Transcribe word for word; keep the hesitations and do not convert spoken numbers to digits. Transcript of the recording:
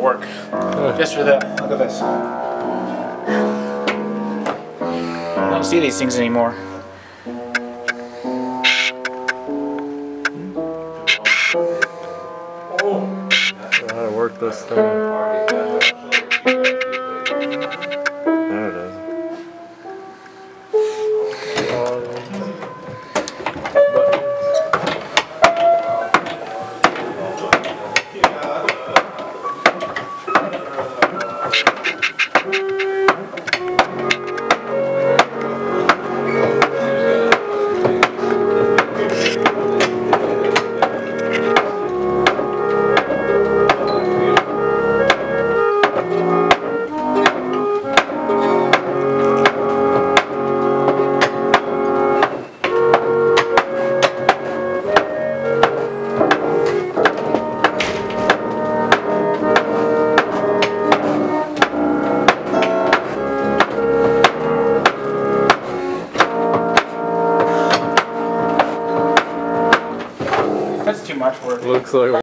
work. Just for that. Look at this. I don't see these things anymore. How to work this thing. There it is. That's too much work. Looks like